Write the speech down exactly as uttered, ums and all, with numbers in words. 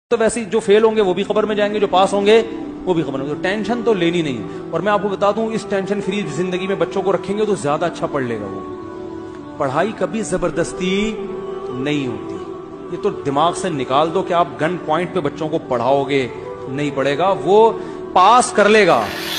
तो वैसे जो फेल होंगे वो भी खबर में जाएंगे, जो पास होंगे वो भी खबर में। तो टेंशन तो लेनी नहीं। और मैं आपको बता दूं, इस टेंशन फ्री जिंदगी में बच्चों को रखेंगे तो ज्यादा अच्छा पढ़ लेगा वो। पढ़ाई कभी जबरदस्ती नहीं होती, ये तो दिमाग से निकाल दो कि आप गन पॉइंट पे बच्चों को पढ़ाओगे, नहीं पढ़ेगा वो, पास कर लेगा।